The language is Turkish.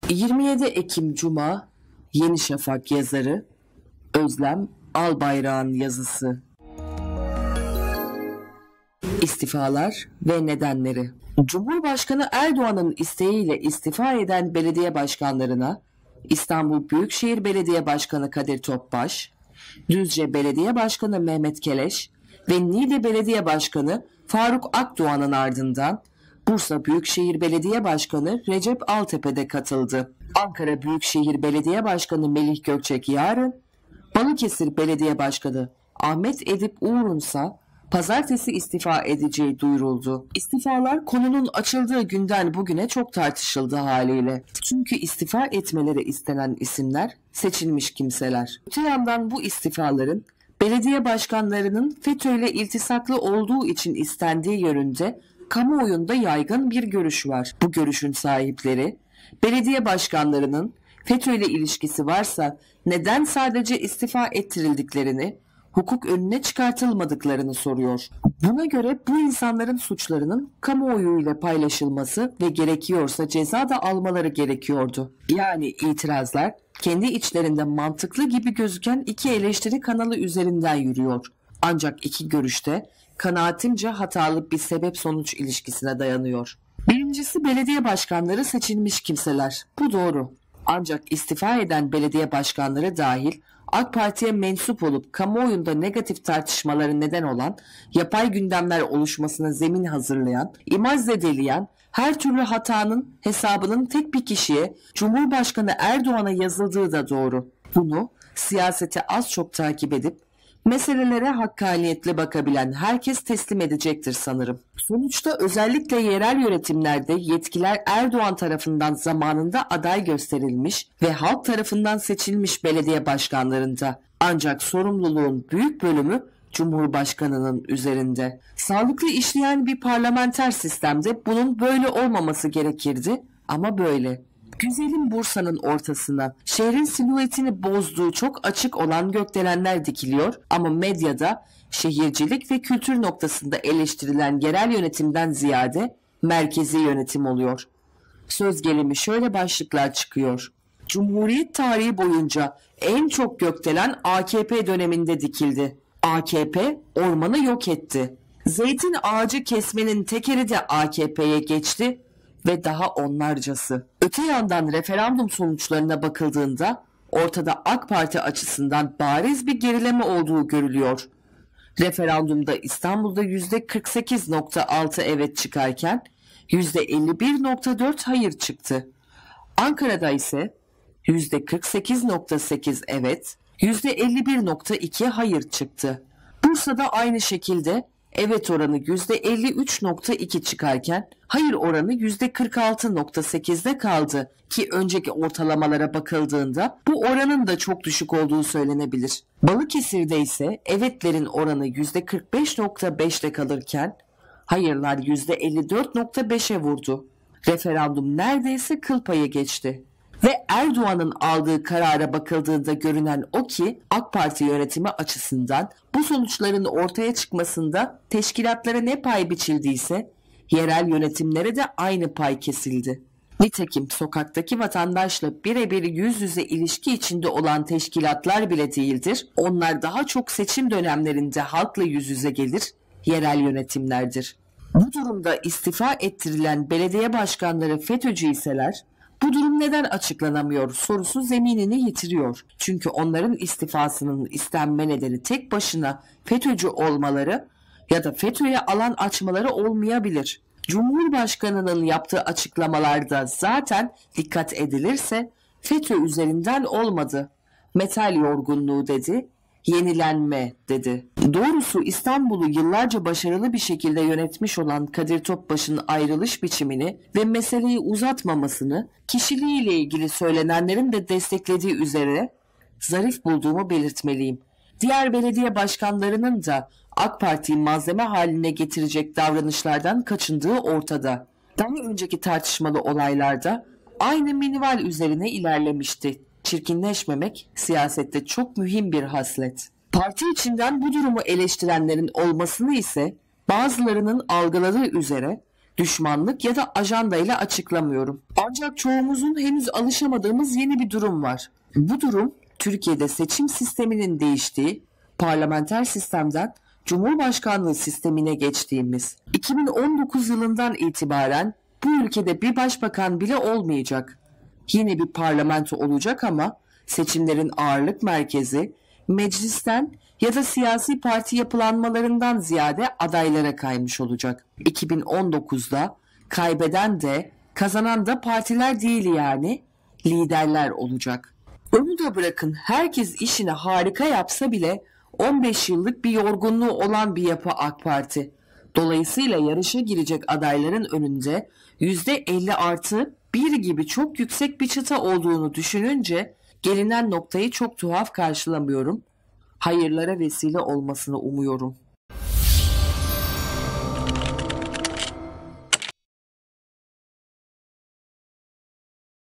27 Ekim Cuma, Yeni Şafak yazarı Özlem Albayrak'ın yazısı. İstifalar ve nedenleri. Cumhurbaşkanı Erdoğan'ın isteğiyle istifa eden belediye başkanlarına İstanbul Büyükşehir Belediye Başkanı Kadir Topbaş, Düzce Belediye Başkanı Mehmet Keleş ve Niğde Belediye Başkanı Faruk Akdoğan'ın ardından Bursa Büyükşehir Belediye Başkanı Recep Altepe katıldı. Ankara Büyükşehir Belediye Başkanı Melih Gökçek yarın, Balıkesir Belediye Başkanı Ahmet Edip Uğur'unsa pazartesi istifa edeceği duyuruldu. İstifalar konunun açıldığı günden bugüne çok tartışıldı haliyle. Çünkü istifa etmeleri istenen isimler seçilmiş kimseler. Öte yandan bu istifaların belediye başkanlarının FETÖ'yle iltisaklı olduğu için istendiği yönünde kamuoyunda yaygın bir görüş var. Bu görüşün sahipleri belediye başkanlarının FETÖ'yle ilişkisi varsa neden sadece istifa ettirildiklerini, hukuk önüne çıkartılmadıklarını soruyor. Buna göre bu insanların suçlarının kamuoyuyla paylaşılması ve gerekiyorsa ceza da almaları gerekiyordu. Yani itirazlar kendi içlerinde mantıklı gibi gözüken iki eleştiri kanalı üzerinden yürüyor. Ancak iki görüşte kanaatimce hatalı bir sebep-sonuç ilişkisine dayanıyor. Birincisi belediye başkanları seçilmiş kimseler. Bu doğru. Ancak istifa eden belediye başkanları dahil AK Parti'ye mensup olup kamuoyunda negatif tartışmalara neden olan, yapay gündemler oluşmasına zemin hazırlayan, imaj zedeleyen, her türlü hatanın hesabının tek bir kişiye, Cumhurbaşkanı Erdoğan'a yazıldığı da doğru. Bunu siyaseti az çok takip edip meselelere hakkaniyetle bakabilen herkes teslim edecektir sanırım. Sonuçta özellikle yerel yönetimlerde yetkiler Erdoğan tarafından zamanında aday gösterilmiş ve halk tarafından seçilmiş belediye başkanlarında. Ancak sorumluluğun büyük bölümü Cumhurbaşkanının üzerinde. Sağlıklı işleyen bir parlamenter sistemde bunun böyle olmaması gerekirdi ama böyle. Güzelim Bursa'nın ortasına şehrin silüetini bozduğu çok açık olan gökdelenler dikiliyor ama medyada şehircilik ve kültür noktasında eleştirilen yerel yönetimden ziyade merkezi yönetim oluyor. Söz gelimi şöyle başlıklar çıkıyor. Cumhuriyet tarihi boyunca en çok gökdelen AKP döneminde dikildi. AKP ormanı yok etti. Zeytin ağacı kesmenin tekeri de AKP'ye geçti ve daha onlarcası. Öte yandan referandum sonuçlarına bakıldığında ortada AK Parti açısından bariz bir gerileme olduğu görülüyor. Referandumda İstanbul'da %48,6 evet çıkarken %51,4 hayır çıktı. Ankara'da ise %48,8 evet, %51,2 hayır çıktı. Bursa'da aynı şekilde evet oranı %53,2 çıkarken hayır oranı %46,8'de kaldı ki önceki ortalamalara bakıldığında bu oranın da çok düşük olduğu söylenebilir. Balıkesir'de ise evetlerin oranı %45,5'te kalırken hayırlar %54,5'e vurdu. Referandum neredeyse kıl payı geçti. Ve Erdoğan'ın aldığı karara bakıldığında görünen o ki AK Parti yönetimi açısından bu sonuçların ortaya çıkmasında teşkilatlara ne pay biçildiyse yerel yönetimlere de aynı pay kesildi. Nitekim sokaktaki vatandaşla birebir yüz yüze ilişki içinde olan teşkilatlar bile değildir. Onlar daha çok seçim dönemlerinde halkla yüz yüze gelir, yerel yönetimlerdir. Bu durumda istifa ettirilen belediye başkanları FETÖ'cü iseler, bu durum neden açıklanamıyor sorusu zeminini yitiriyor. Çünkü onların istifasının istenme nedeni tek başına FETÖ'cü olmaları ya da FETÖ'ye alan açmaları olmayabilir. Cumhurbaşkanının yaptığı açıklamalarda zaten dikkat edilirse FETÖ üzerinden olmadı. Metal yorgunluğu dedi, yenilenme dedi. Doğrusu İstanbul'u yıllarca başarılı bir şekilde yönetmiş olan Kadir Topbaş'ın ayrılış biçimini ve meseleyi uzatmamasını kişiliğiyle ilgili söylenenlerin de desteklediği üzere zarif bulduğumu belirtmeliyim. Diğer belediye başkanlarının da AK Parti'yi malzeme haline getirecek davranışlardan kaçındığı ortada. Daha önceki tartışmalı olaylarda aynı minval üzerine ilerlemişti. Çirkinleşmemek siyasette çok mühim bir haslet. Parti içinden bu durumu eleştirenlerin olmasını ise bazılarının algıladığı üzere Düşmanlık ya da ajanda ile açıklamıyorum. Ancak çoğumuzun henüz alışamadığımız yeni bir durum var. Bu durum Türkiye'de seçim sisteminin değiştiği, parlamenter sistemden Cumhurbaşkanlığı sistemine geçtiğimiz. 2019 yılından itibaren bu ülkede bir başbakan bile olmayacak. Yine bir parlamento olacak ama seçimlerin ağırlık merkezi meclisten ya da siyasi parti yapılanmalarından ziyade adaylara kaymış olacak. 2019'da kaybeden de kazanan da partiler değil, yani liderler olacak. Onu da bırakın, herkes işini harika yapsa bile 15 yıllık bir yorgunluğu olan bir yapı AK Parti. Dolayısıyla yarışa girecek adayların önünde %50+1 gibi çok yüksek bir çıta olduğunu düşününce gelinen noktayı çok tuhaf karşılamıyorum. Hayırlara vesile olmasını umuyorum.